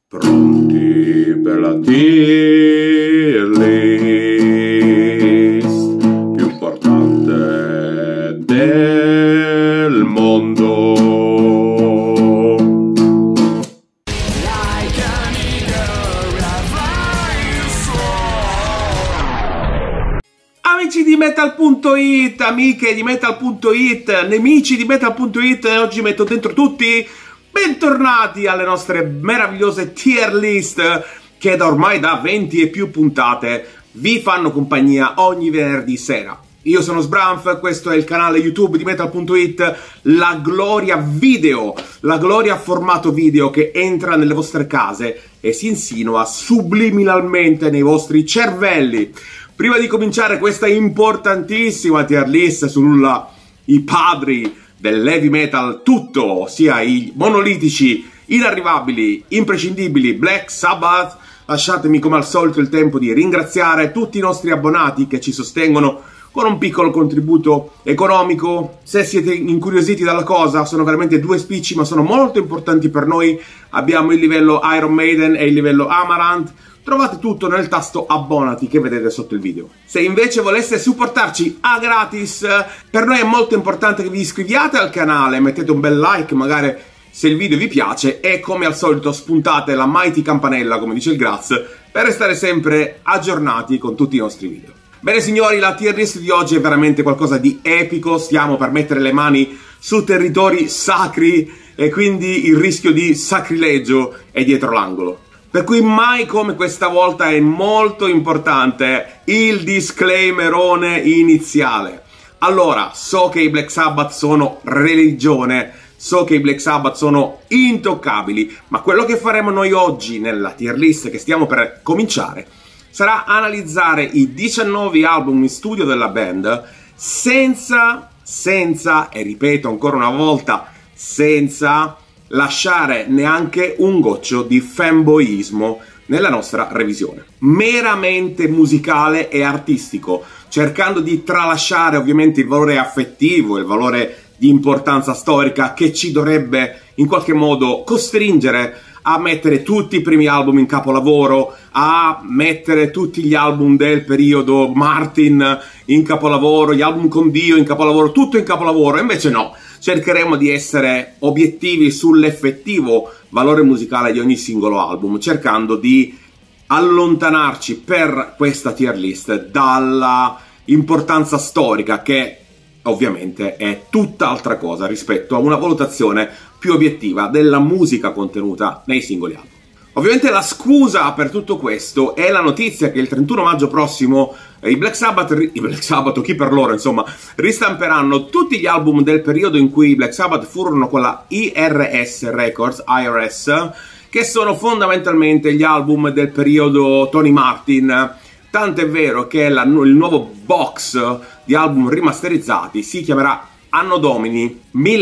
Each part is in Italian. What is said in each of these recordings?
Pronti per la tier list più importante del mondo. Amici di Metal.it, amiche di Metal.it, nemici di Metal.it, oggi metto dentro tutti. Bentornati alle nostre meravigliose tier list che ormai da 20 e più puntate vi fanno compagnia ogni venerdì sera. Io sono Sbranf, questo è il canale YouTube di Metal.it, la gloria video, la gloria formato video che entra nelle vostre case e si insinua subliminalmente nei vostri cervelli. Prima di cominciare questa importantissima tier list sui padri dell'heavy metal tutto, ossia i monolitici, inarrivabili, imprescindibili Black Sabbath, lasciatemi come al solito il tempo di ringraziare tutti i nostri abbonati che ci sostengono con un piccolo contributo economico. Se siete incuriositi dalla cosa, sono veramente due spicci ma sono molto importanti per noi. Abbiamo il livello Iron Maiden e il livello Amaranth. Trovate tutto nel tasto abbonati che vedete sotto il video. Se invece voleste supportarci a gratis, per noi è molto importante che vi iscriviate al canale, mettete un bel like magari se il video vi piace e come al solito spuntate la mighty campanella, come dice il Graz, per restare sempre aggiornati con tutti i nostri video. Bene signori, la tier list di oggi è veramente qualcosa di epico, stiamo per mettere le mani su territori sacri e quindi il rischio di sacrilegio è dietro l'angolo. Per cui mai come questa volta è molto importante il disclaimerone iniziale. Allora, so che i Black Sabbath sono religione, so che i Black Sabbath sono intoccabili, ma quello che faremo noi oggi nella tier list che stiamo per cominciare sarà analizzare i 19 album in studio della band senza, e ripeto ancora una volta, senza lasciare neanche un goccio di fanboyismo nella nostra revisione. Meramente musicale e artistico, cercando di tralasciare ovviamente il valore affettivo, il valore di importanza storica che ci dovrebbe in qualche modo costringere a mettere tutti i primi album in capolavoro, a mettere tutti gli album del periodo Martin in capolavoro, gli album con Dio in capolavoro, tutto in capolavoro. Invece no, cercheremo di essere obiettivi sull'effettivo valore musicale di ogni singolo album, cercando di allontanarci per questa tier list dalla importanza storica che ovviamente è tutt'altra cosa rispetto a una valutazione più obiettiva della musica contenuta nei singoli album. Ovviamente la scusa per tutto questo è la notizia che il 31 maggio prossimo i Black Sabbath, o chi per loro insomma, ristamperanno tutti gli album del periodo in cui i Black Sabbath furono con la IRS Records, che sono fondamentalmente gli album del periodo Tony Martin. Tant'è vero che il nuovo box di album rimasterizzati si chiamerà Anno Domini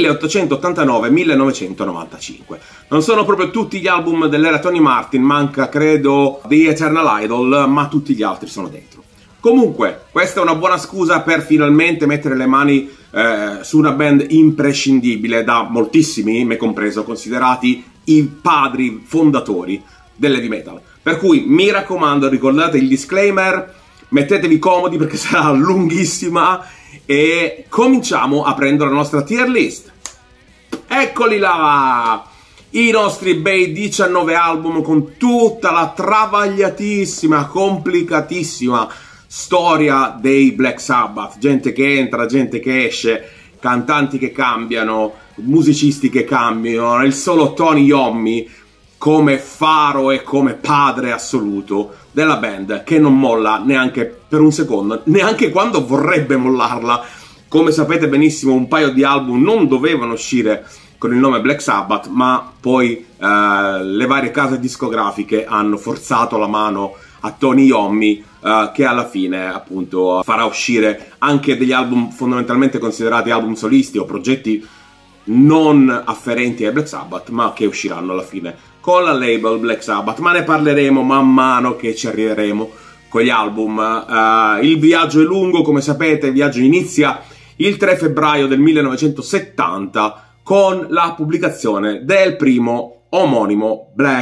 1889-1995. Non sono proprio tutti gli album dell'era Tony Martin, manca credo The Eternal Idol, ma tutti gli altri sono dentro. Comunque, questa è una buona scusa per finalmente mettere le mani su una band imprescindibile da moltissimi, me compreso, considerati i padri fondatori dell'heavy metal. Per cui mi raccomando, ricordate il disclaimer, mettetevi comodi perché sarà lunghissima e cominciamo aprendo la nostra tier list. Eccoli là! I nostri bei 19 album con tutta la travagliatissima, complicatissima storia dei Black Sabbath. Gente che entra, gente che esce, cantanti che cambiano, musicisti che cambiano, il solo Tony Iommi come faro e come padre assoluto della band, che non molla neanche per un secondo, neanche quando vorrebbe mollarla. Come sapete benissimo, un paio di album non dovevano uscire con il nome Black Sabbath, ma poi le varie case discografiche hanno forzato la mano a Tony Iommi, che alla fine appunto farà uscire anche degli album fondamentalmente considerati album solisti o progetti non afferenti ai Black Sabbath, ma che usciranno alla fine con la label Black Sabbath. Ma ne parleremo man mano che ci arriveremo con gli album. Il viaggio è lungo, come sapete. Il viaggio inizia il 3 febbraio del 1970 con la pubblicazione del primo omonimo Black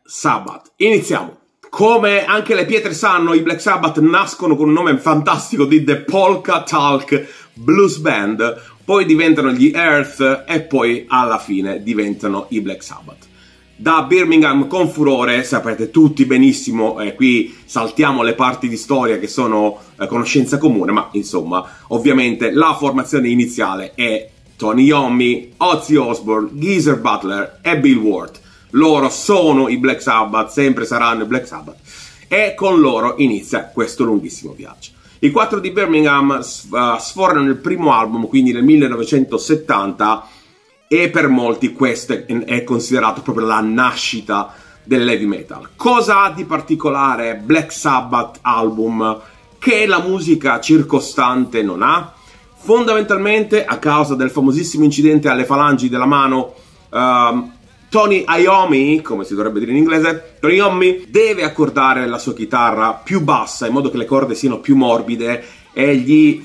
Sabbath. Iniziamo. Come anche le pietre sanno, i Black Sabbath nascono con un nome fantastico di The Polka Tulk Blues Band, poi diventano gli Earth e poi alla fine diventano i Black Sabbath. Da Birmingham con furore, sapete tutti benissimo, qui saltiamo le parti di storia che sono conoscenza comune, ma insomma, ovviamente la formazione iniziale è Tony Iommi, Ozzy Osbourne, Geezer Butler e Bill Ward. Loro sono i Black Sabbath, sempre saranno i Black Sabbath, e con loro inizia questo lunghissimo viaggio. I 4 di Birmingham sforano il primo album, quindi nel 1970, e per molti questo è considerato proprio la nascita dell'heavy metal. Cosa ha di particolare Black Sabbath album che la musica circostante non ha? Fondamentalmente, a causa del famosissimo incidente alle falangi della mano, Tony Iommi, come si dovrebbe dire in inglese, Tony Iommi deve accordare la sua chitarra più bassa in modo che le corde siano più morbide e gli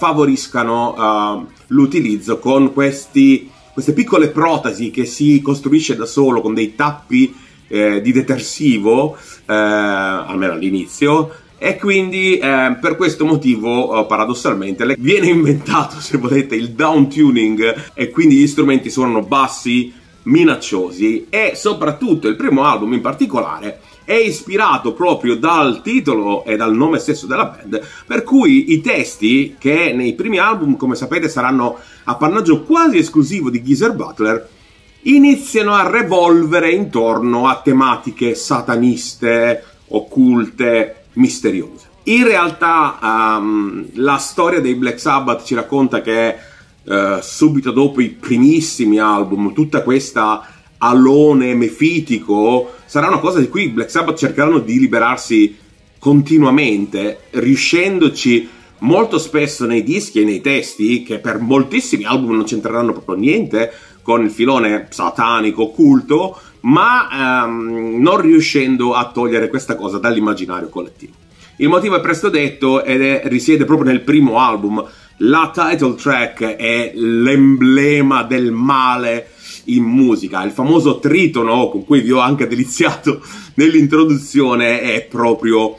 favoriscano l'utilizzo con queste piccole protesi che si costruisce da solo con dei tappi di detersivo, almeno all'inizio, e quindi per questo motivo paradossalmente viene inventato, se volete, il down tuning, e quindi gli strumenti suonano bassi, minacciosi, e soprattutto il primo album in particolare è ispirato proprio dal titolo e dal nome stesso della band, per cui i testi, che nei primi album, come sapete, saranno appannaggio quasi esclusivo di Geezer Butler, iniziano a revolvere intorno a tematiche sataniste, occulte, misteriose. In realtà la storia dei Black Sabbath ci racconta che subito dopo i primissimi album, tutta questa alone mefitico sarà una cosa di cui i Black Sabbath cercheranno di liberarsi continuamente, riuscendoci molto spesso nei dischi e nei testi, che per moltissimi album non c'entreranno proprio niente con il filone satanico occulto, ma non riuscendo a togliere questa cosa dall'immaginario collettivo. Il motivo è presto detto ed risiede proprio nel primo album. La title track è l'emblema del male in musica. Il famoso tritono con cui vi ho anche deliziato nell'introduzione è proprio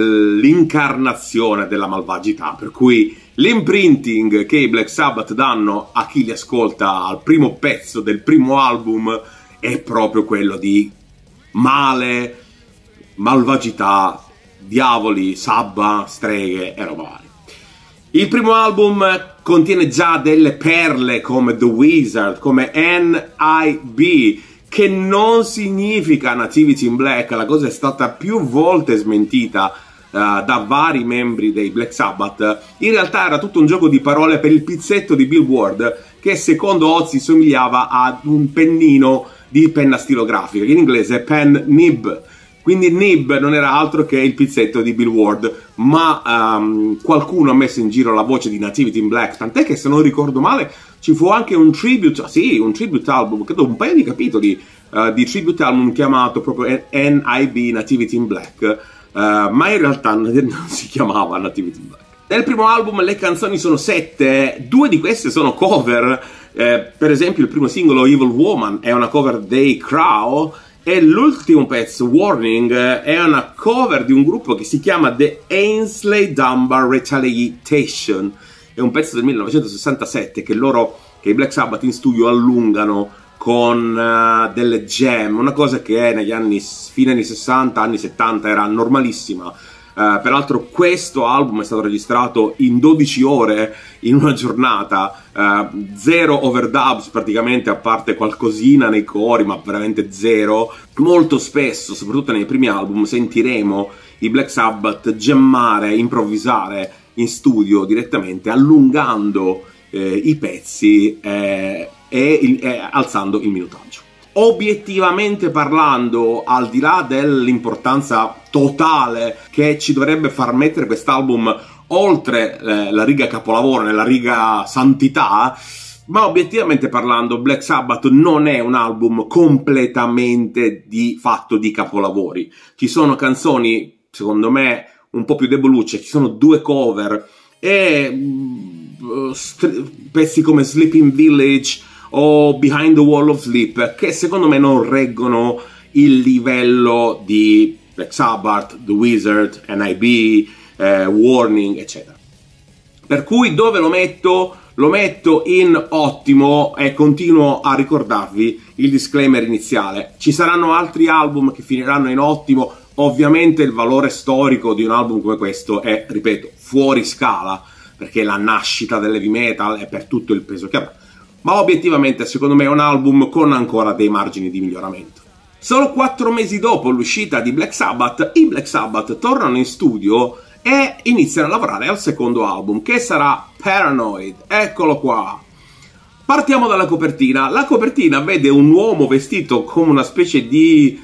l'incarnazione della malvagità, per cui l'imprinting che i Black Sabbath danno a chi li ascolta al primo pezzo del primo album è proprio quello di male, malvagità, diavoli, sabba, streghe e roba varia. Il primo album contiene già delle perle come The Wizard, come N.I.B., che non significa Nativity in Black. La cosa è stata più volte smentita da vari membri dei Black Sabbath. In realtà era tutto un gioco di parole per il pizzetto di Bill Ward, che secondo Ozzy somigliava ad un pennino di penna stilografica, che in inglese è pen nib. Quindi nib non era altro che il pizzetto di Bill Ward, ma qualcuno ha messo in giro la voce di Nativity in Black, tant'è che, se non ricordo male, ci fu anche un tribute, sì, un tribute album, credo un paio di capitoli di tribute album chiamato proprio N.I.B. Nativity in Black, ma in realtà non si chiamava Nativity in Black. Nel primo album le canzoni sono 7, 2 di queste sono cover, per esempio il primo singolo Evil Woman è una cover dei Crow, e l'ultimo pezzo, Warning, è una cover di un gruppo che si chiama The Ainsley Dunbar Retaliation. È un pezzo del 1967 che i Black Sabbath in studio allungano con delle jam, una cosa che negli fine anni 60, anni 70 era normalissima. Peraltro questo album è stato registrato in 12 ore in una giornata, zero overdubs praticamente, a parte qualcosina nei cori, ma veramente zero. Molto spesso, soprattutto nei primi album, sentiremo i Black Sabbath jammare, improvvisare in studio direttamente, allungando i pezzi e alzando il minutaggio. Obiettivamente parlando, al di là dell'importanza totale che ci dovrebbe far mettere quest'album oltre la riga capolavoro, nella riga santità, ma obiettivamente parlando Black Sabbath non è un album completamente fatto di capolavori. Ci sono canzoni, secondo me, un po' più debolucce, ci sono 2 cover e pezzi come Sleeping Village o Behind the Wall of Sleep che secondo me non reggono il livello di Black Sabbath, The Wizard, NIB, Warning, eccetera. Per cui dove lo metto? Lo metto in ottimo e continuo a ricordarvi il disclaimer iniziale. Ci saranno altri album che finiranno in ottimo. Ovviamente il valore storico di un album come questo è, ripeto, fuori scala, perché la nascita dell'heavy metal è per tutto il peso che ha. Ma obiettivamente secondo me è un album con ancora dei margini di miglioramento. Solo 4 mesi dopo l'uscita di Black Sabbath, i Black Sabbath tornano in studio e iniziano a lavorare al secondo album, che sarà Paranoid. Eccolo qua. Partiamo dalla copertina. La copertina vede un uomo vestito come una specie di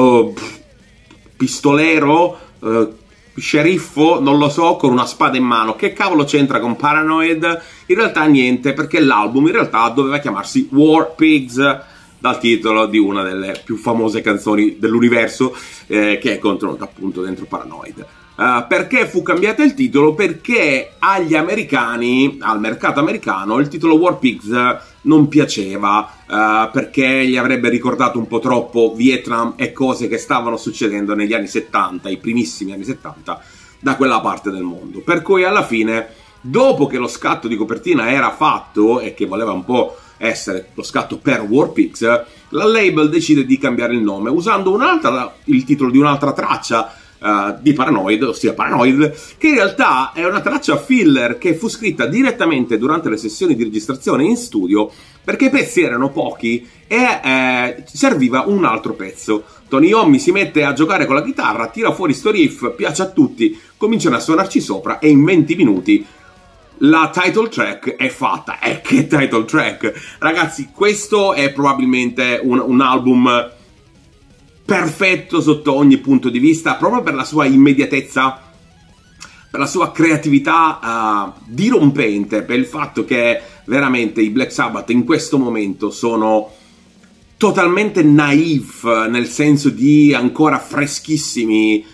pistolero, sceriffo, non lo so, con una spada in mano. Che cavolo c'entra con Paranoid? In realtà niente, perché l'album in realtà doveva chiamarsi War Pigs, dal titolo di una delle più famose canzoni dell'universo, che è contenuta appunto dentro Paranoid. Perché fu cambiato il titolo? Perché agli americani, al mercato americano, il titolo War Pigs non piaceva, perché gli avrebbe ricordato un po' troppo Vietnam e cose che stavano succedendo negli anni 70, i primissimi anni 70, da quella parte del mondo. Per cui alla fine, dopo che lo scatto di copertina era fatto e che voleva un po' essere lo scatto per War Pigs, la label decide di cambiare il nome usando il titolo di un'altra traccia di Paranoid, ossia Paranoid, che in realtà è una traccia filler che fu scritta direttamente durante le sessioni di registrazione in studio, perché i pezzi erano pochi e serviva un altro pezzo. Tony Iommi si mette a giocare con la chitarra, tira fuori sto riff, piace a tutti, cominciano a suonarci sopra e in 20 minuti la title track è fatta. E che title track! Ragazzi, questo è probabilmente un album perfetto sotto ogni punto di vista, proprio per la sua immediatezza, per la sua creatività dirompente, per il fatto che veramente i Black Sabbath in questo momento sono totalmente naif, nel senso di ancora freschissimi,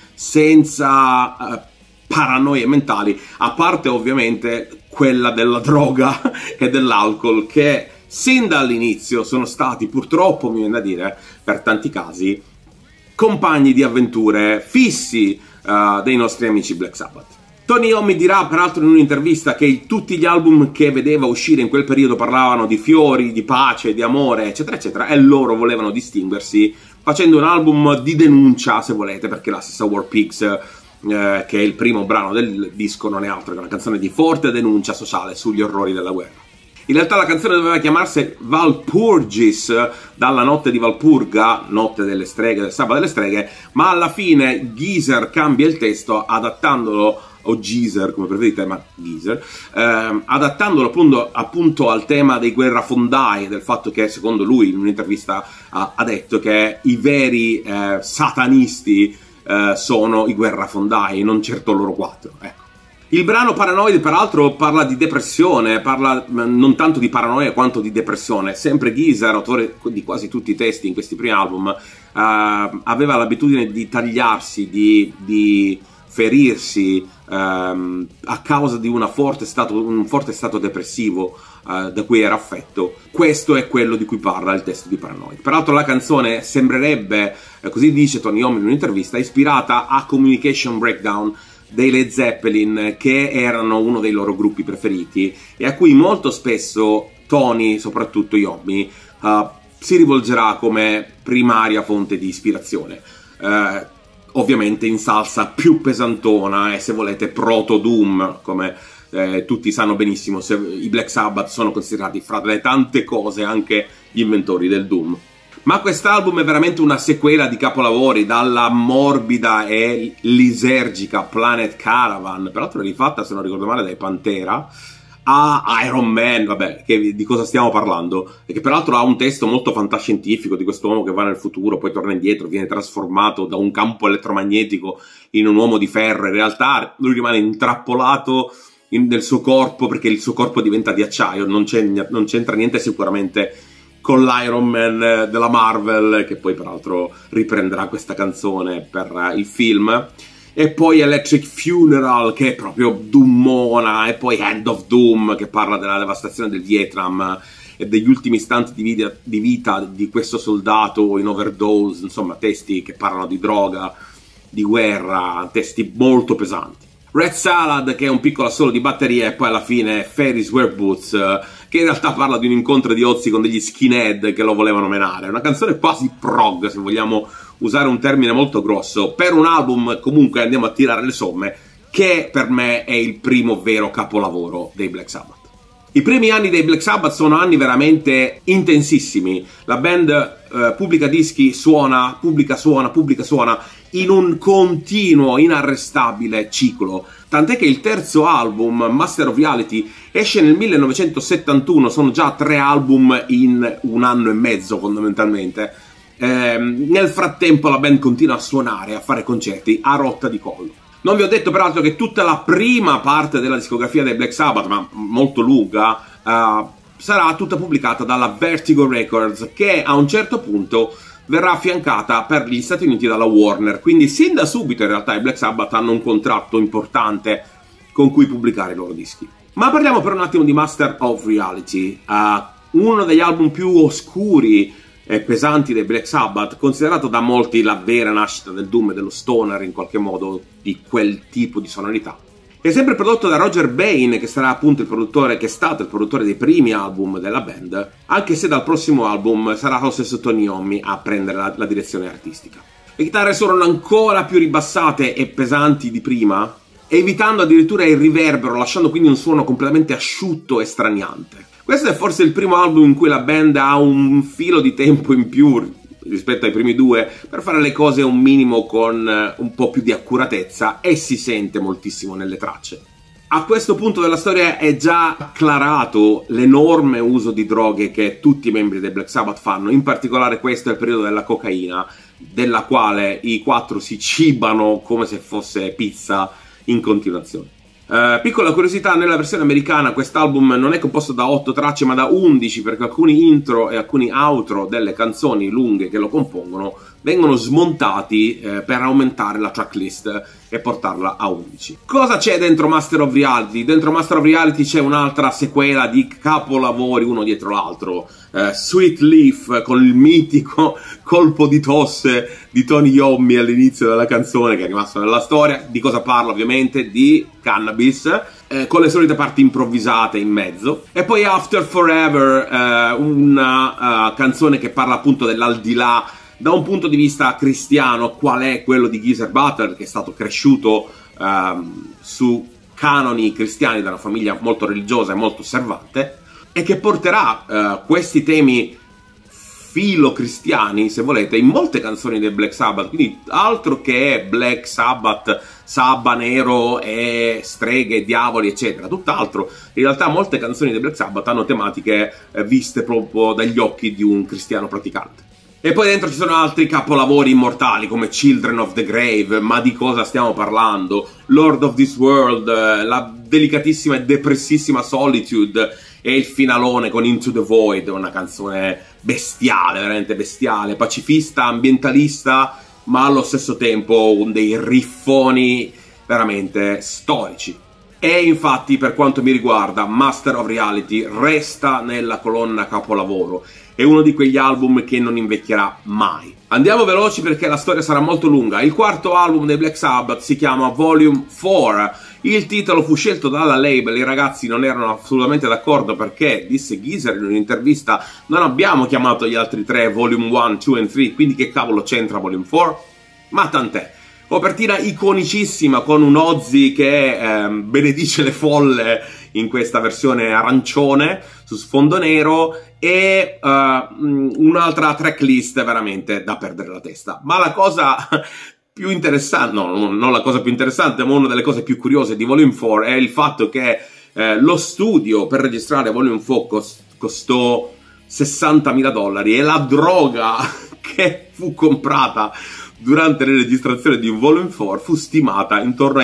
senza paranoie mentali, a parte ovviamente quella della droga e dell'alcol, che sin dall'inizio sono stati, purtroppo mi viene da dire, per tanti casi, compagni di avventure fissi dei nostri amici Black Sabbath. Tony Iommi dirà peraltro in un'intervista che tutti gli album che vedeva uscire in quel periodo parlavano di fiori, di pace, di amore, eccetera eccetera, e loro volevano distinguersi facendo un album di denuncia, se volete, perché la stessa War Pigs, che è il primo brano del disco, non è altro che una canzone di forte denuncia sociale sugli orrori della guerra. In realtà la canzone doveva chiamarsi Walpurgis, dalla notte di Valpurga, notte delle streghe, del sabato delle streghe, ma alla fine Geezer cambia il testo adattandolo, o Geezer come preferite, ma Geezer, adattandolo appunto al tema dei guerrafondai, del fatto che secondo lui in un'intervista ha detto che i veri satanisti sono i guerrafondai, non certo loro quattro, ecco. Il brano Paranoid peraltro parla di depressione, parla non tanto di paranoia quanto di depressione. Sempre Geezer, autore di quasi tutti i testi in questi primi album, aveva l'abitudine di tagliarsi, di ferirsi a causa di un forte stato depressivo da cui era affetto. Questo è quello di cui parla il testo di Paranoid. Peraltro la canzone sembrerebbe, così dice Tony Iommi in un'intervista, ispirata a Communication Breakdown dei Led Zeppelin, che erano uno dei loro gruppi preferiti e a cui molto spesso Tony, soprattutto Iommi, si rivolgerà come primaria fonte di ispirazione, ovviamente in salsa più pesantona e, se volete, proto-doom, come tutti sanno benissimo. I Black Sabbath sono considerati, fra le tante cose, anche gli inventori del doom. Ma quest'album è veramente una sequela di capolavori, dalla morbida e lisergica Planet Caravan, peraltro rifatta, se non ricordo male, dai Pantera, a Iron Man, vabbè, di cosa stiamo parlando? E che peraltro ha un testo molto fantascientifico di quest'uomo che va nel futuro, poi torna indietro, viene trasformato da un campo elettromagnetico in un uomo di ferro. In realtà lui rimane intrappolato nel suo corpo, perché il suo corpo diventa di acciaio, non c'entra niente sicuramente con l'Iron Man della Marvel, che poi peraltro riprenderà questa canzone per il film. E poi Electric Funeral, che è proprio doomona, e poi End of Doom, che parla della devastazione del Vietnam. e degli ultimi istanti di vita di questo soldato in overdose, insomma testi che parlano di droga, di guerra, testi molto pesanti. Red Salad, che è un piccolo assolo di batteria, e poi alla fine Ferris Wear Boots, che in realtà parla di un incontro di Ozzy con degli skinhead che lo volevano menare. È una canzone quasi prog, se vogliamo usare un termine molto grosso, per un album comunque andiamo a tirare le somme, che per me è il primo vero capolavoro dei Black Sabbath. I primi anni dei Black Sabbath sono anni veramente intensissimi. La band pubblica dischi, pubblica suona in un continuo, inarrestabile ciclo. Tant'è che il terzo album, Master of Reality, esce nel 1971, sono già 3 album in un anno e mezzo fondamentalmente. Nel frattempo la band continua a suonare, a fare concerti a rotta di collo. Non vi ho detto peraltro che tutta la prima parte della discografia dei Black Sabbath, ma molto lunga, sarà tutta pubblicata dalla Vertigo Records, che a un certo punto verrà affiancata per gli Stati Uniti dalla Warner. Quindi sin da subito in realtà i Black Sabbath hanno un contratto importante con cui pubblicare i loro dischi. Ma parliamo per un attimo di Master of Reality, uno degli album più oscuri e pesanti dei Black Sabbath, considerato da molti la vera nascita del doom e dello stoner, in qualche modo di quel tipo di sonorità. È sempre prodotto da Roger Bain, che sarà appunto il produttore, che è stato il produttore dei primi album della band, anche se dal prossimo album sarà lo stesso Tony Iommi a prendere la direzione artistica. Le chitarre suonano ancora più ribassate e pesanti di prima, evitando addirittura il riverbero, lasciando quindi un suono completamente asciutto e straniante. Questo è forse il primo album in cui la band ha un filo di tempo in più rispetto ai primi 2 per fare le cose un minimo con un po' più di accuratezza, e si sente moltissimo nelle tracce. A questo punto della storia è già acclarato l'enorme uso di droghe che tutti i membri dei Black Sabbath fanno, in particolare questo è il periodo della cocaina, della quale i 4 si cibano come se fosse pizza in continuazione. Piccola curiosità, nella versione americana quest'album non è composto da 8 tracce ma da 11, perché alcuni intro e alcuni outro delle canzoni lunghe che lo compongono vengono smontati per aumentare la tracklist e portarla a 11. Cosa c'è dentro Master of Reality? Dentro Master of Reality c'è un'altra sequela di capolavori uno dietro l'altro. Sweet Leaf, con il mitico colpo di tosse di Tony Iommi all'inizio della canzone, che è rimasto nella storia. Di cosa parla? Ovviamente di cannabis, con le solite parti improvvisate in mezzo. E poi After Forever, una canzone che parla appunto dell'aldilà da un punto di vista cristiano, qual è quello di Geezer Butler, che è stato cresciuto su canoni cristiani da una famiglia molto religiosa e molto osservante, e che porterà questi temi filo-cristiani, se volete, in molte canzoni del Black Sabbath. Quindi altro che Black Sabbath, Sabba nero e streghe, diavoli eccetera, tutt'altro. In realtà molte canzoni del Black Sabbath hanno tematiche viste proprio dagli occhi di un cristiano praticante. E poi dentro ci sono altri capolavori immortali come Children of the Grave, ma di cosa stiamo parlando? Lord of this World, la delicatissima e depressissima Solitude e il finalone con Into the Void, una canzone bestiale, veramente bestiale, pacifista, ambientalista, ma allo stesso tempo dei riffoni veramente storici. E infatti, per quanto mi riguarda, Master of Reality resta nella colonna capolavoro. È uno di quegli album che non invecchierà mai. Andiamo veloci perché la storia sarà molto lunga. Il quarto album dei Black Sabbath si chiama Volume 4. Il titolo fu scelto dalla label, i ragazzi non erano assolutamente d'accordo perché, disse Geezer in un'intervista, non abbiamo chiamato gli altri 3 Volume 1, 2 e 3, quindi che cavolo c'entra Volume 4? Ma tant'è. Copertina iconicissima con un Ozzy che benedice le folle in questa versione arancione su sfondo nero e un'altra tracklist veramente da perdere la testa. Ma la cosa più interessante, no, non la cosa più interessante, ma una delle cose più curiose di Volume 4 è il fatto che lo studio per registrare Volume 4 costò $60.000 e la droga che fu comprata durante le registrazioni di Volume 4 fu stimata intorno ai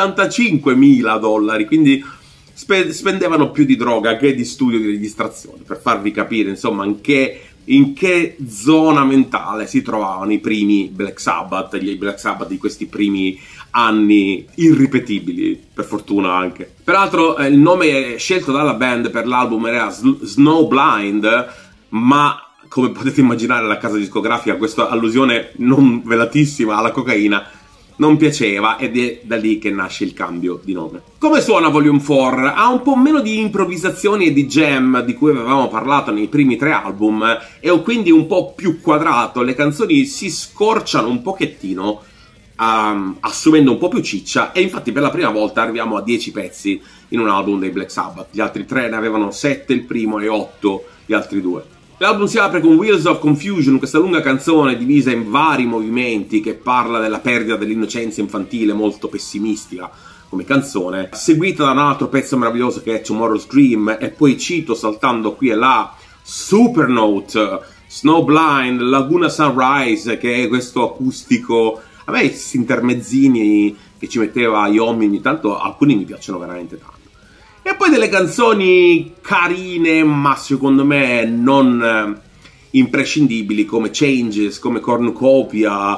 $75.000, quindi spendevano più di droga che di studio di registrazione, per farvi capire insomma in che in che zona mentale si trovavano i primi Black Sabbath, gli Black Sabbath di questi primi anni irripetibili, per fortuna anche. Peraltro il nome scelto dalla band per l'album era Snowblind, ma come potete immaginare la casa discografica questa allusione non velatissima alla cocaina non piaceva, ed è da lì che nasce il cambio di nome. Come suona Volume 4? Ha un po' meno di improvvisazioni e di jam di cui avevamo parlato nei primi 3 album, è quindi un po' più quadrato, le canzoni si scorciano un pochettino, assumendo un po' più ciccia, e infatti per la prima volta arriviamo a 10 pezzi in un album dei Black Sabbath. Gli altri 3 ne avevano 7 il primo e 8 gli altri 2. L'album si apre con Wheels of Confusion, questa lunga canzone divisa in vari movimenti che parla della perdita dell'innocenza infantile, molto pessimistica come canzone, seguita da un altro pezzo meraviglioso che è Tomorrow's Dream, e poi cito saltando qui e là Supernote, Snowblind, Laguna Sunrise, che è questo acustico. A me questi intermezzini che ci metteva Iommi ogni tanto, alcuni mi piacciono veramente tanto. E poi delle canzoni carine, ma secondo me non imprescindibili, come Changes, come Cornucopia,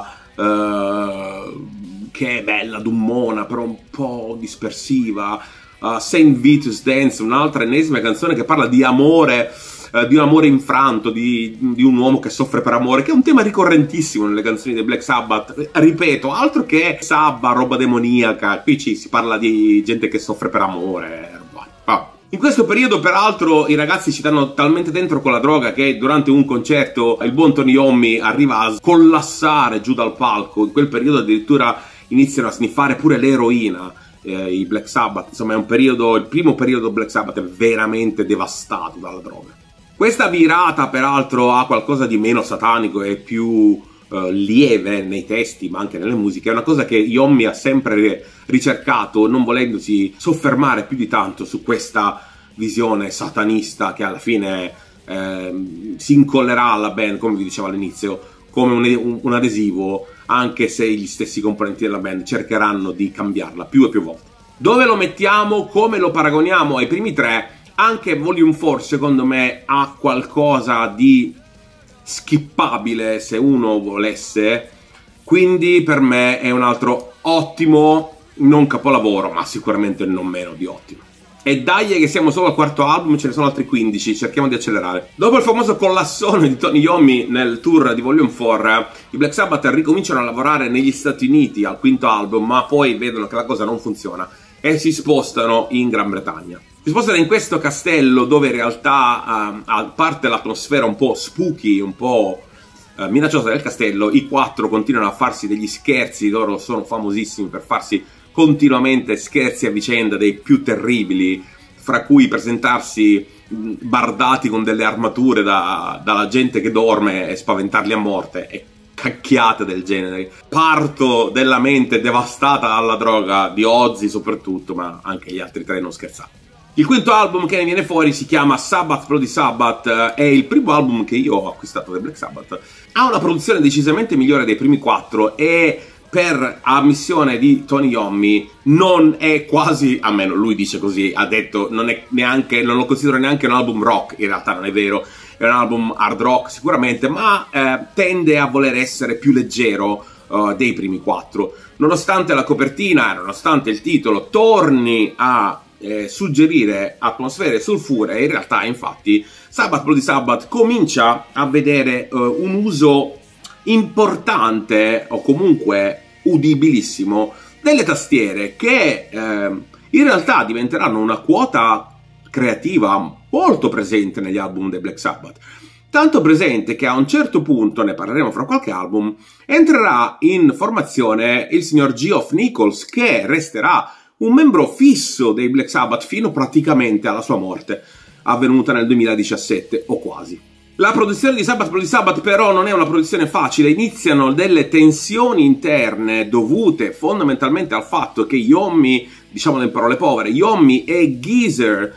che è bella, dummona, però un po' dispersiva. Saint Vitus Dance, un'altra ennesima canzone che parla di amore, di un amore infranto, di un uomo che soffre per amore, che è un tema ricorrentissimo nelle canzoni dei Black Sabbath. Ripeto, altro che Sabba, roba demoniaca, qui si parla di gente che soffre per amore. In questo periodo, peraltro, i ragazzi ci danno talmente dentro con la droga che durante un concerto il buon Tony Iommi arriva a collassare giù dal palco. In quel periodo addirittura iniziano a sniffare pure l'eroina, i Black Sabbath. Insomma, è un periodo, il primo periodo Black Sabbath è veramente devastato dalla droga. Questa virata, peraltro, ha qualcosa di meno satanico e più lieve nei testi, ma anche nelle musiche. È una cosa che Iommi ha sempre ricercato, non volendosi soffermare più di tanto su questa visione satanista che alla fine si incollerà alla band, come vi dicevo all'inizio, come un adesivo, anche se gli stessi componenti della band cercheranno di cambiarla più e più volte. Dove lo mettiamo? Come lo paragoniamo ai primi 3? Anche Volume 4 secondo me ha qualcosa di skippabile se uno volesse, quindi per me è un altro ottimo, non capolavoro, ma sicuramente non meno di ottimo. E dai che siamo solo al 4º album, ce ne sono altri 15, cerchiamo di accelerare. Dopo il famoso collassone di Tony Iommi nel tour di Volume 4, i Black Sabbath ricominciano a lavorare negli Stati Uniti al 5º album, ma poi vedono che la cosa non funziona e si spostano in Gran Bretagna. Si spostano in questo castello dove in realtà, a parte l'atmosfera un po' spooky, un po' minacciosa del castello, i 4 continuano a farsi degli scherzi. Loro sono famosissimi per farsi continuamente scherzi a vicenda dei più terribili, fra cui presentarsi bardati con delle armature dalla gente che dorme e spaventarli a morte e cacchiate del genere. Parto della mente devastata dalla droga di Ozzy soprattutto, ma anche gli altri 3 non scherzate. Il 5º album che ne viene fuori si chiama Sabbath Bloody Sabbath, è il primo album che io ho acquistato dai Black Sabbath. Ha una produzione decisamente migliore dei primi 4 e per ammissione di Tony Iommi non è quasi, almeno lui dice così, ha detto non lo considero neanche un album rock, in realtà non è vero, è un album hard rock sicuramente, ma tende a voler essere più leggero dei primi 4. Nonostante la copertina, nonostante il titolo torni a suggerire atmosfere sulfuree, in realtà infatti Sabbath Bloody Sabbath comincia a vedere un uso importante o comunque udibilissimo delle tastiere che in realtà diventeranno una quota creativa molto presente negli album dei Black Sabbath, tanto presente che a un certo punto, ne parleremo fra qualche album, entrerà in formazione il signor Geoff Nichols, che resterà un membro fisso dei Black Sabbath fino praticamente alla sua morte, avvenuta nel 2017 o quasi. La produzione di Sabbath Bloody Sabbath però non è una produzione facile, iniziano delle tensioni interne dovute fondamentalmente al fatto che Iommi, diciamo in parole povere, Iommi e Geezer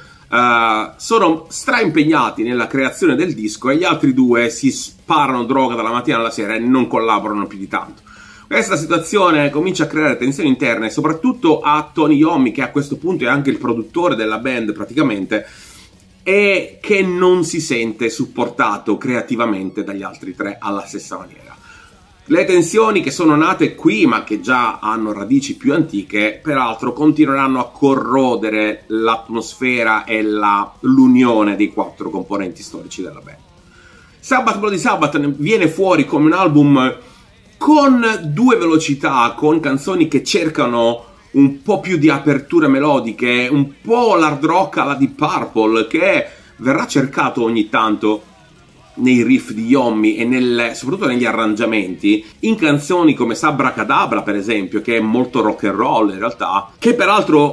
sono straimpegnati nella creazione del disco e gli altri 2 si sparano droga dalla mattina alla sera e non collaborano più di tanto. Questa situazione comincia a creare tensioni interne, soprattutto a Tony Iommi, che a questo punto è anche il produttore della band praticamente, e che non si sente supportato creativamente dagli altri tre alla stessa maniera. Le tensioni che sono nate qui, ma che già hanno radici più antiche, peraltro continueranno a corrodere l'atmosfera e l'unione dei quattro componenti storici della band. Sabbath Bloody Sabbath viene fuori come un album con due velocità, con canzoni che cercano un po' più di aperture melodiche, un po' l'hard rock alla Deep Purple, che verrà cercato ogni tanto nei riff di Iommi e soprattutto negli arrangiamenti, in canzoni come Sabracadabra per esempio, che è molto rock and roll in realtà, che peraltro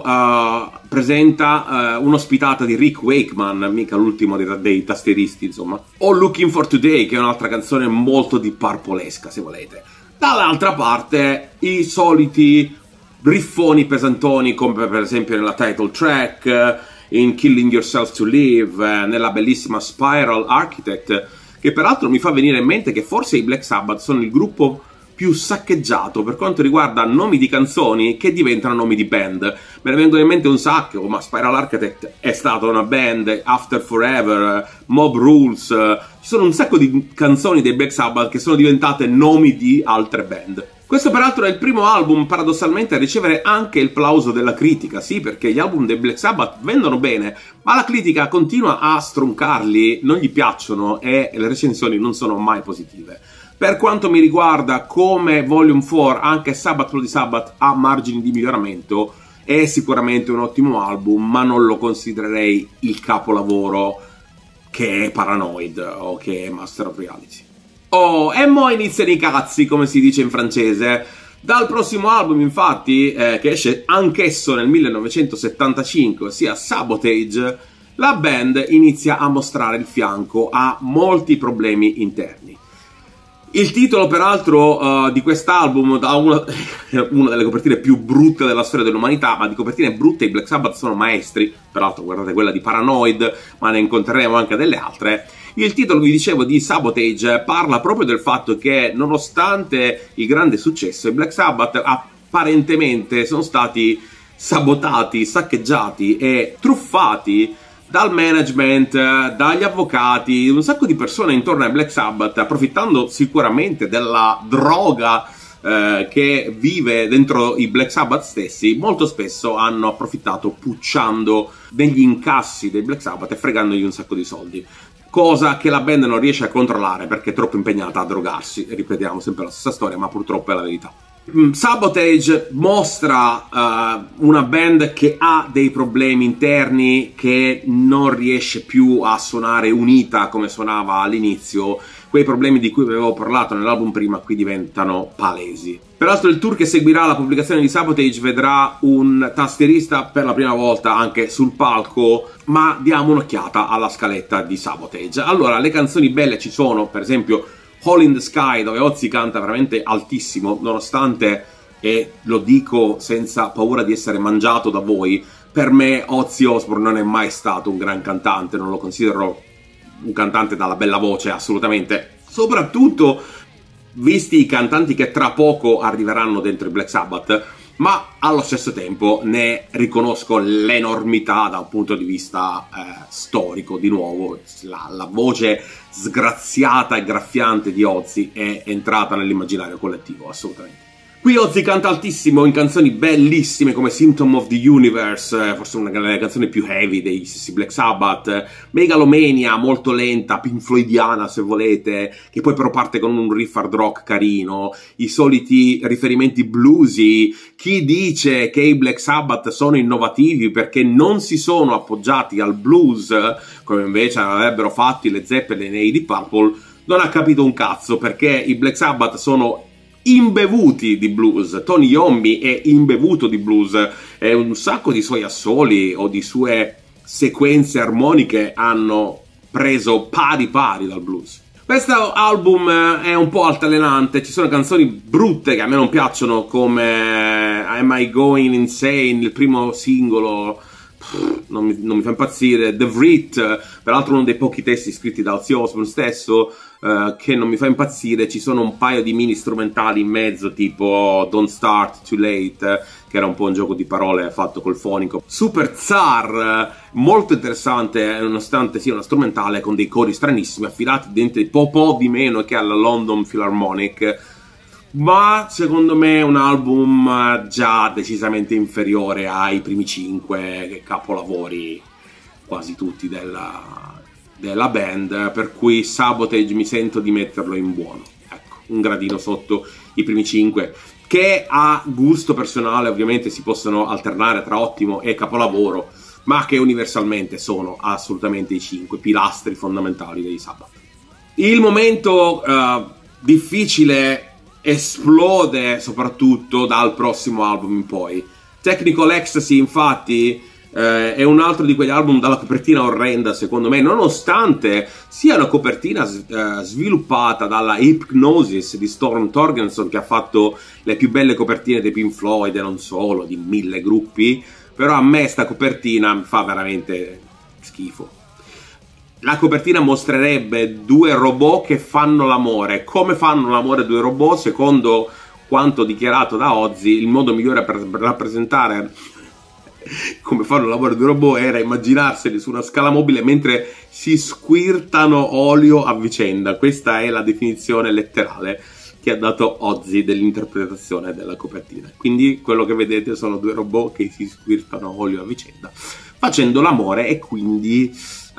presenta un'ospitata di Rick Wakeman, mica l'ultimo dei tasteristi insomma, o Looking for Today, che è un'altra canzone molto Deep Purple-esca se volete. Dall'altra parte i soliti riffoni pesantoni come per esempio nella title track, in Killing Yourself to Live, nella bellissima Spiral Architect, che peraltro mi fa venire in mente che forse i Black Sabbath sono il gruppo più saccheggiato per quanto riguarda nomi di canzoni che diventano nomi di band. Me ne vengono in mente un sacco, ma Spiral Architect è stata una band, After Forever, Mob Rules, ci sono un sacco di canzoni dei Black Sabbath che sono diventate nomi di altre band. Questo peraltro è il primo album paradossalmente a ricevere anche il plauso della critica, sì, perché gli album dei Black Sabbath vendono bene, ma la critica continua a stroncarli, non gli piacciono e le recensioni non sono mai positive. Per quanto mi riguarda, come Volume 4, anche Sabbath Bloody Sabbath ha margini di miglioramento, è sicuramente un ottimo album, ma non lo considererei il capolavoro che è Paranoid o che è Master of Reality. Oh, e mo' iniziano i cazzi, come si dice in francese. Dal prossimo album, infatti, che esce anch'esso nel 1975, ossia Sabotage, la band inizia a mostrare il fianco a molti problemi interni. Il titolo, peraltro, di quest'album ha una delle copertine più brutte della storia dell'umanità, ma di copertine brutte i Black Sabbath sono maestri. Peraltro, guardate quella di Paranoid, ma ne incontreremo anche delle altre. Il titolo, vi dicevo, di Sabotage parla proprio del fatto che, nonostante il grande successo, i Black Sabbath apparentemente sono stati sabotati, saccheggiati e truffati dal management, dagli avvocati, un sacco di persone intorno ai Black Sabbath, approfittando sicuramente della droga che vive dentro i Black Sabbath stessi. Molto spesso hanno approfittato pucciando degli incassi dei Black Sabbath e fregandogli un sacco di soldi. Cosa che la band non riesce a controllare perché è troppo impegnata a drogarsi. Ripetiamo sempre la stessa storia, ma purtroppo è la verità. Sabotage mostra una band che ha dei problemi interni, che non riesce più a suonare unita come suonava all'inizio. Quei problemi di cui avevo parlato nell'album prima qui diventano palesi. Peraltro il tour che seguirà la pubblicazione di Sabotage vedrà un tastierista per la prima volta anche sul palco, ma diamo un'occhiata alla scaletta di Sabotage. Allora, le canzoni belle ci sono, per esempio Hole in the Sky, dove Ozzy canta veramente altissimo, nonostante, e lo dico senza paura di essere mangiato da voi, per me Ozzy Osbourne non è mai stato un gran cantante, non lo considero un cantante dalla bella voce, assolutamente. Soprattutto visti i cantanti che tra poco arriveranno dentro i Black Sabbath, ma allo stesso tempo ne riconosco l'enormità da un punto di vista storico. Di nuovo, la voce sgraziata e graffiante di Ozzy è entrata nell'immaginario collettivo, assolutamente. Qui Ozzy canta altissimo in canzoni bellissime come Symptom of the Universe, forse una delle canzoni più heavy dei stessi Black Sabbath, Megalomania, molto lenta, Pink Floydiana se volete, che poi però parte con un riff hard rock carino, i soliti riferimenti bluesy. Chi dice che i Black Sabbath sono innovativi perché non si sono appoggiati al blues, come invece avrebbero fatto i Led Zeppelin e i Deep Purple, non ha capito un cazzo, perché i Black Sabbath sono imbevuti di blues. Tony Iommi è imbevuto di blues e un sacco di suoi assoli o di sue sequenze armoniche hanno preso pari dal blues. Questo album è un po' altalenante, ci sono canzoni brutte che a me non piacciono come Am I Going Insane, il primo singolo, non mi fa impazzire. The Writ, peraltro uno dei pochi testi scritti da Ozzy Osbourne stesso, che non mi fa impazzire. Ci sono un paio di mini strumentali in mezzo, tipo Don't Start Too Late, che era un po' un gioco di parole fatto col fonico. Super Tsar, molto interessante, nonostante sia una strumentale con dei cori stranissimi, affidati dentro po' di meno che alla London Philharmonic, ma secondo me è un album già decisamente inferiore ai primi 5 capolavori, quasi tutti della band, per cui Sabotage mi sento di metterlo in buono, ecco, un gradino sotto i primi 5, che a gusto personale ovviamente si possono alternare tra ottimo e capolavoro, ma che universalmente sono assolutamente i 5 pilastri fondamentali dei Sabbath. Il momento difficile esplode soprattutto dal prossimo album in poi. Technical Ecstasy, infatti, è un altro di quegli album dalla copertina orrenda, secondo me, nonostante sia una copertina sviluppata dalla Hypnosis di Storm Thorgerson, che ha fatto le più belle copertine dei Pink Floyd e non solo, di 1000 gruppi, però a me sta copertina fa veramente schifo. La copertina mostrerebbe due robot che fanno l'amore. Come fanno l'amore due robot? Secondo quanto dichiarato da Ozzy, il modo migliore per rappresentare come fanno l'amore due robot era immaginarseli su una scala mobile mentre si squirtano olio a vicenda. Questa è la definizione letterale che ha dato Ozzy dell'interpretazione della copertina. Quindi quello che vedete sono due robot che si squirtano olio a vicenda facendo l'amore, e quindi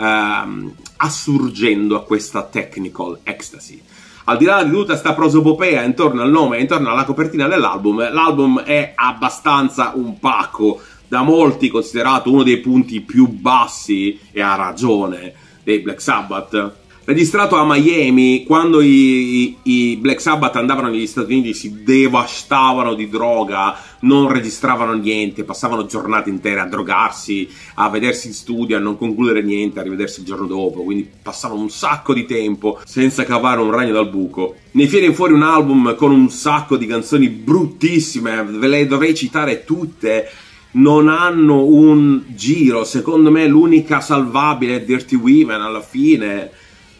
assurgendo a questa Technical Ecstasy. Al di là di tutta sta prosopopea intorno al nome e intorno alla copertina dell'album, l'album è abbastanza un pacco, da molti considerato uno dei punti più bassi, e ha ragione, dei Black Sabbath. Registrato a Miami, quando i Black Sabbath andavano negli Stati Uniti si devastavano di droga, non registravano niente, passavano giornate intere a drogarsi, a vedersi in studio, a non concludere niente, a rivedersi il giorno dopo, quindi passavano un sacco di tempo senza cavare un ragno dal buco. Ne viene fuori un album con un sacco di canzoni bruttissime, ve le dovrei citare tutte, non hanno un giro. Secondo me l'unica salvabile è Dirty Women alla fine.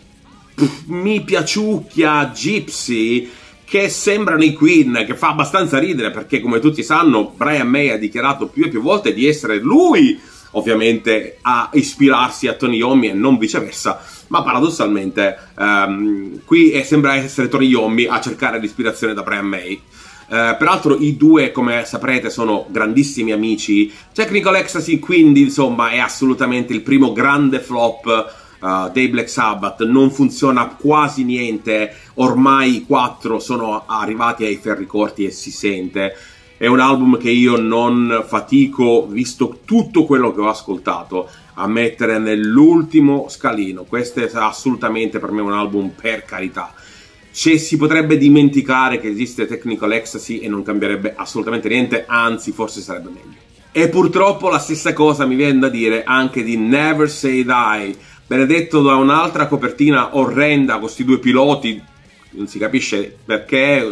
Mi piaciucchia Gypsy, che sembrano i Queen, che fa abbastanza ridere perché, come tutti sanno, Brian May ha dichiarato più e più volte di essere lui ovviamente a ispirarsi a Tony Iommi e non viceversa, ma paradossalmente qui sembra essere Tony Iommi a cercare l'ispirazione da Brian May. Peraltro i due, come saprete, sono grandissimi amici. Technical Ecstasy quindi insomma è assolutamente il primo grande flop dei Black Sabbath. Non funziona quasi niente, ormai i 4 sono arrivati ai ferri corti e si sente. È un album che io non fatico, visto tutto quello che ho ascoltato, a mettere nell'ultimo scalino. Questo è assolutamente per me un album, per carità. Si potrebbe dimenticare che esiste Technical Ecstasy e non cambierebbe assolutamente niente, anzi forse sarebbe meglio. E purtroppo la stessa cosa mi viene da dire anche di Never Say Die, benedetto da un'altra copertina orrenda con questi due piloti, non si capisce perché,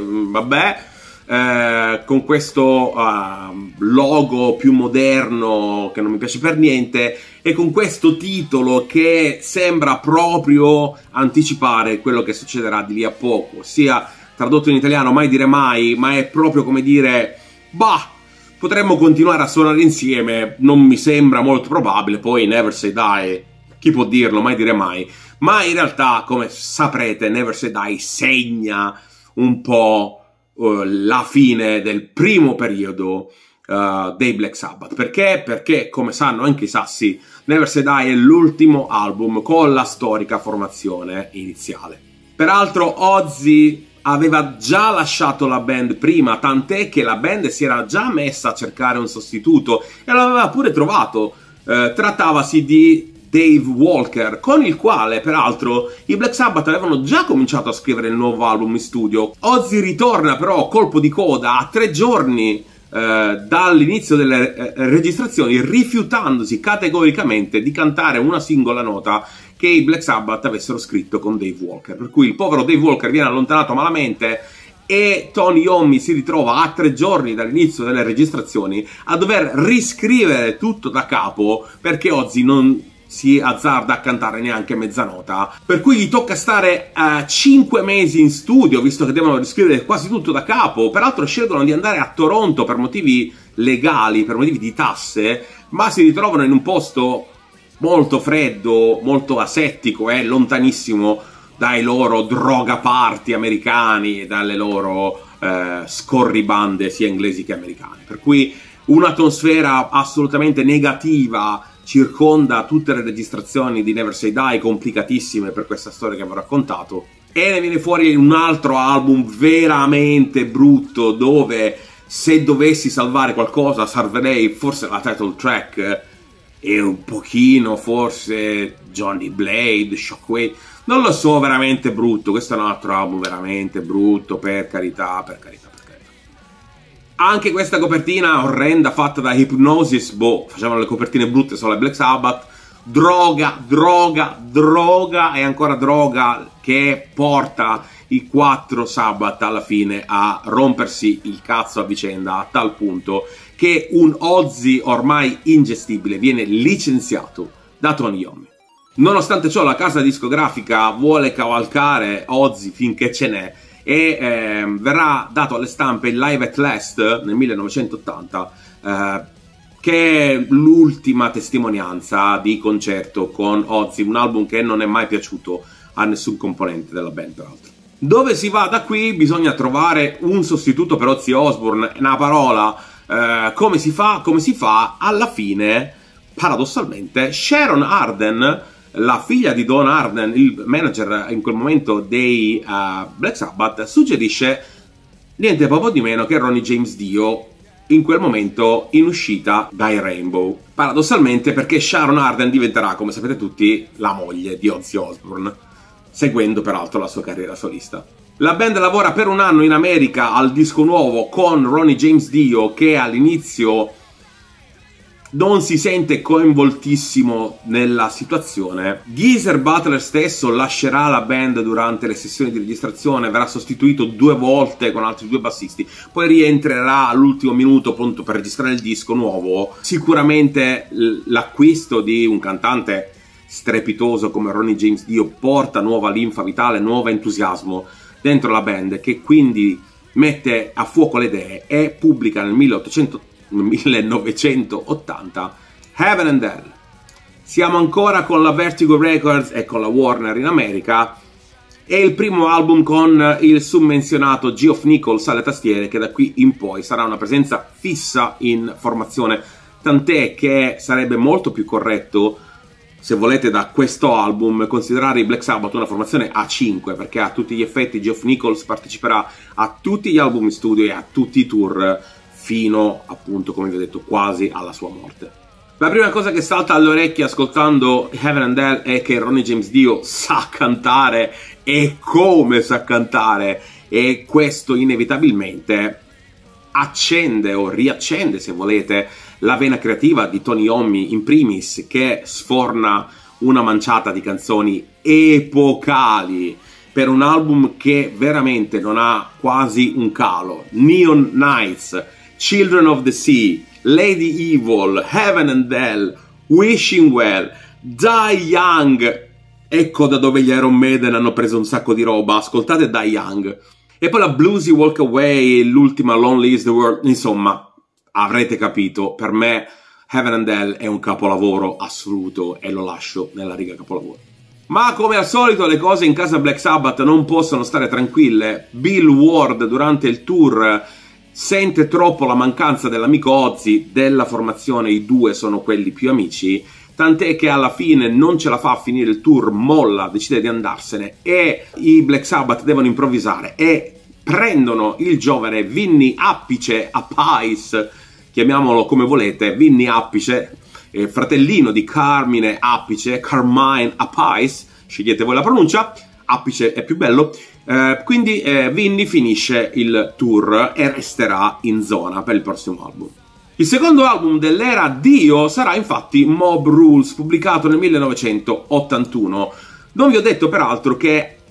vabbè, con questo logo più moderno che non mi piace per niente, e con questo titolo che sembra proprio anticipare quello che succederà di lì a poco, ossia, tradotto in italiano, mai dire mai, ma è proprio come dire, bah, potremmo continuare a suonare insieme, non mi sembra molto probabile. Poi Never Say Die, chi può dirlo, mai dire mai, ma in realtà, come saprete, Never Say Die segna un po' la fine del primo periodo dei Black Sabbath. Perché? Perché, come sanno anche i sassi, Never Say Die è l'ultimo album con la storica formazione iniziale. Peraltro Ozzy aveva già lasciato la band prima, tant'è che la band si era già messa a cercare un sostituto e l'aveva pure trovato. Trattavasi di Dave Walker, con il quale peraltro i Black Sabbath avevano già cominciato a scrivere il nuovo album in studio. Ozzy ritorna però colpo di coda a 3 giorni dall'inizio delle registrazioni, rifiutandosi categoricamente di cantare una singola nota che i Black Sabbath avessero scritto con Dave Walker, per cui il povero Dave Walker viene allontanato malamente e Tony Iommi si ritrova a 3 giorni dall'inizio delle registrazioni a dover riscrivere tutto da capo perché Ozzy non si azzarda a cantare neanche mezzanota, per cui gli tocca stare 5 mesi in studio visto che devono riscrivere quasi tutto da capo. Peraltro scelgono di andare a Toronto per motivi legali, per motivi di tasse, ma si ritrovano in un posto molto freddo, molto asettico e lontanissimo dai loro droga party americani e dalle loro scorribande sia inglesi che americane, per cui un'atmosfera assolutamente negativa circonda tutte le registrazioni di Never Say Die, complicatissime per questa storia che vi ho raccontato, e ne viene fuori un altro album veramente brutto dove se dovessi salvare qualcosa salverei forse la title track e un pochino forse Johnny Blade, Shockwave. Non lo so, veramente brutto. Questo è un altro album veramente brutto, per carità, per carità, per carità. Anche questa copertina orrenda fatta da Hypnosis, boh, facevano le copertine brutte solo ai Black Sabbath. Droga, droga, droga e ancora droga che porta i 4 Sabbath alla fine a rompersi il cazzo a vicenda, a tal punto che un Ozzy ormai ingestibile viene licenziato da Tony Iommi. Nonostante ciò la casa discografica vuole cavalcare Ozzy finché ce n'è e verrà dato alle stampe il Live at Last nel 1980 che è l'ultima testimonianza di concerto con Ozzy, un album che non è mai piaciuto a nessun componente della band peraltro. Dove si va da qui? Bisogna trovare un sostituto per Ozzy Osbourne, una parola, come si fa? Come si fa? Alla fine, paradossalmente, Sharon Arden, la figlia di Don Arden, il manager in quel momento dei Black Sabbath, suggerisce niente poco di meno che Ronnie James Dio, in quel momento in uscita dai Rainbow. Paradossalmente perché Sharon Arden diventerà, come sapete tutti, la moglie di Ozzy Osbourne, seguendo peraltro la sua carriera solista. La band lavora per un anno in America al disco nuovo con Ronnie James Dio, che all'inizio non si sente coinvoltissimo nella situazione. Geezer Butler stesso lascerà la band durante le sessioni di registrazione, verrà sostituito 2 volte con altri 2 bassisti, poi rientrerà all'ultimo minuto pronto per registrare il disco nuovo. Sicuramente l'acquisto di un cantante strepitoso come Ronnie James Dio porta nuova linfa vitale, nuovo entusiasmo dentro la band, che quindi mette a fuoco le idee e pubblica nel 1980 Heaven and Hell. Siamo ancora con la Vertigo Records e con la Warner in America. È il primo album con il summenzionato Geoff Nichols alle tastiere, che da qui in poi sarà una presenza fissa in formazione, tant'è che sarebbe molto più corretto, se volete, da questo album considerare i Black Sabbath una formazione a 5, perché a tutti gli effetti Geoff Nichols parteciperà a tutti gli album in studio e a tutti i tour fino, appunto, come vi ho detto, quasi alla sua morte. La prima cosa che salta alle orecchie ascoltando Heaven and Hell è che Ronnie James Dio sa cantare, e come sa cantare, e questo inevitabilmente accende o riaccende, se volete, la vena creativa di Tony Iommi in primis, che sforna una manciata di canzoni epocali per un album che veramente non ha quasi un calo. Neon Nights, Children of the Sea, Lady Evil, Heaven and Hell, Wishing Well, Die Young. Ecco da dove gli Iron Maiden hanno preso un sacco di roba. Ascoltate Die Young. E poi la Bluesy Walk Away, l'ultima Lonely is the World. Insomma, avrete capito, per me Heaven and Hell è un capolavoro assoluto e lo lascio nella riga capolavoro. Ma come al solito le cose in casa Black Sabbath non possono stare tranquille. Bill Ward durante il tour sente troppo la mancanza dell'amico Ozzy, della formazione i 2 sono quelli più amici, tant'è che alla fine non ce la fa a finire il tour, molla, decide di andarsene e i Black Sabbath devono improvvisare e prendono il giovane Vinny Appice, Appice, chiamiamolo come volete, Vinny Appice, fratellino di Carmine Appice, Carmine Appice, scegliete voi la pronuncia, Appice è più bello. Quindi Vinny finisce il tour e resterà in zona per il prossimo album. Il secondo album dell'era Dio sarà infatti Mob Rules, pubblicato nel 1981. Non vi ho detto peraltro che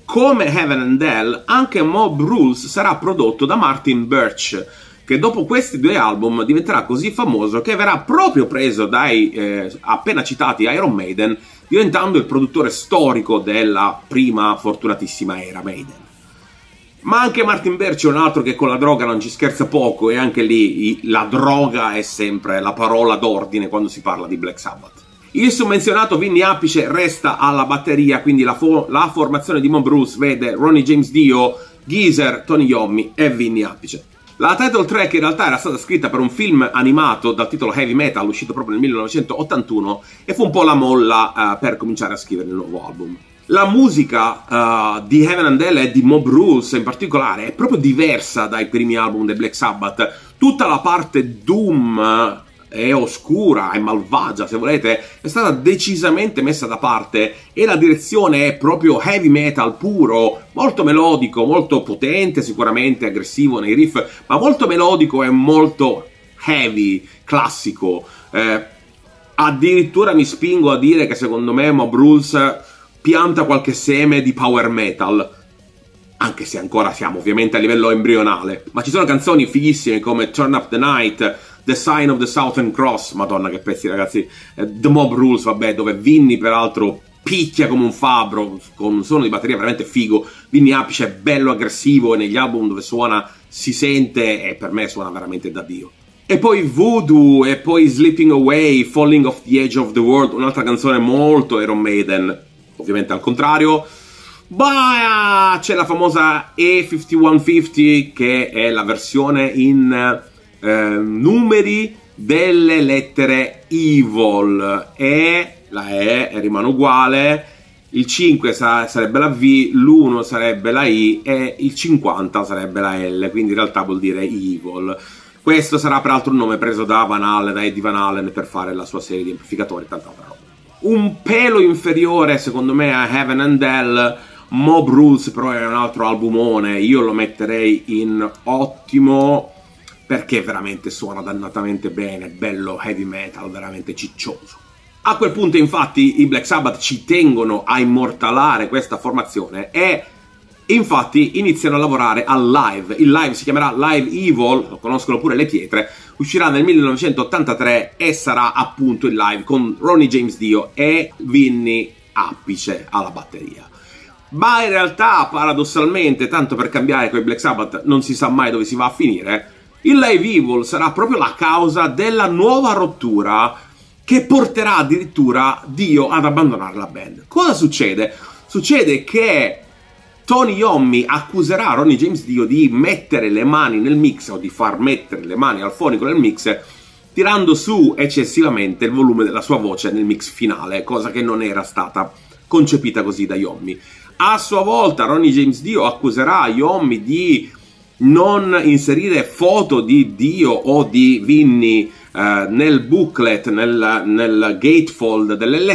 Come Heaven and Hell, anche Mob Rules sarà prodotto da Martin Birch, che dopo questi due album diventerà così famoso che verrà proprio preso dai appena citati Iron Maiden, diventando il produttore storico della prima fortunatissima era Maiden. Ma anche Martin Birch è un altro che con la droga non ci scherza poco, e anche lì la droga è sempre la parola d'ordine quando si parla di Black Sabbath. Il summenzionato Vinny Appice resta alla batteria, quindi la formazione di Mob Rules vede Ronnie James Dio, Geezer, Tony Iommi e Vinny Appice. La title track in realtà era stata scritta per un film animato dal titolo Heavy Metal, uscito proprio nel 1981, e fu un po' la molla per cominciare a scrivere il nuovo album. La musica di Heaven and Hell e di Mob Rules in particolare è proprio diversa dai primi album dei Black Sabbath. Tutta la parte doom e oscura e malvagia, se volete, è stata decisamente messa da parte, e la direzione è proprio heavy metal puro, molto melodico, molto potente, sicuramente aggressivo nei riff, ma molto melodico e molto heavy, classico. Addirittura mi spingo a dire che secondo me Mob Rules pianta qualche seme di power metal, anche se ancora siamo ovviamente a livello embrionale. Ma ci sono canzoni fighissime come Turn Up the Night, The Sign of the Southern Cross, madonna che pezzi ragazzi, The Mob Rules, vabbè, dove Vinny peraltro picchia come un fabbro, con un suono di batteria veramente figo. Vinny Appice è bello aggressivo, e negli album dove suona si sente, e per me suona veramente da Dio. E poi Voodoo, e poi Slipping Away, Falling Off the Edge of the World, un'altra canzone molto Iron Maiden, ovviamente al contrario. Bah, c'è la famosa E5150, che è la versione in numeri delle lettere Evil, e la E rimane uguale, il 5 sarebbe la V, l'1 sarebbe la I e il 50 sarebbe la L, quindi in realtà vuol dire Evil. Questo sarà peraltro un nome preso da Van Halen, da Eddie Van Halen, per fare la sua serie di amplificatori e tanta altra roba. Un pelo inferiore secondo me a Heaven and Hell, Mob Rules però è un altro albumone, io lo metterei in ottimo, perché veramente suona dannatamente bene, bello heavy metal, veramente ciccioso. A quel punto infatti i Black Sabbath ci tengono a immortalare questa formazione, e infatti iniziano a lavorare al live. Il live si chiamerà Live Evil, lo conoscono pure le pietre, uscirà nel 1983 e sarà appunto il live con Ronnie James Dio e Vinny Appice alla batteria. Ma in realtà, paradossalmente, tanto per cambiare coi Black Sabbath, non si sa mai dove si va a finire. Il Live Evil sarà proprio la causa della nuova rottura che porterà addirittura Dio ad abbandonare la band. Cosa succede? Succede che Tony Iommi accuserà Ronnie James Dio di mettere le mani nel mix, o di far mettere le mani al fonico nel mix, tirando su eccessivamente il volume della sua voce nel mix finale, cosa che non era stata concepita così da Iommi. A sua volta Ronnie James Dio accuserà Iommi di non inserire foto di Dio o di Vinny nel booklet, nel gatefold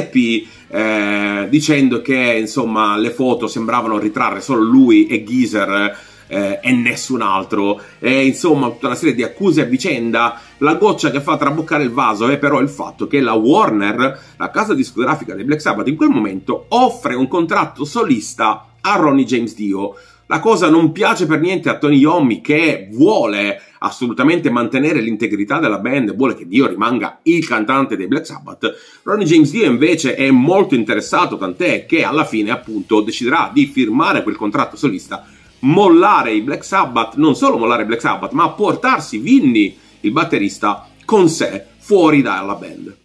dell'LP, dicendo che insomma le foto sembravano ritrarre solo lui e Geezer e nessun altro, e insomma tutta una serie di accuse a vicenda. La goccia che fa traboccare il vaso è però il fatto che la Warner, la casa discografica dei Black Sabbath, in quel momento offre un contratto solista a Ronnie James Dio. La cosa non piace per niente a Tony Iommi, che vuole assolutamente mantenere l'integrità della band, vuole che Dio rimanga il cantante dei Black Sabbath. Ronnie James Dio invece è molto interessato, tant'è che alla fine appunto deciderà di firmare quel contratto solista, mollare i Black Sabbath, non solo mollare i Black Sabbath, ma portarsi Vinny, il batterista, con sé fuori dalla band.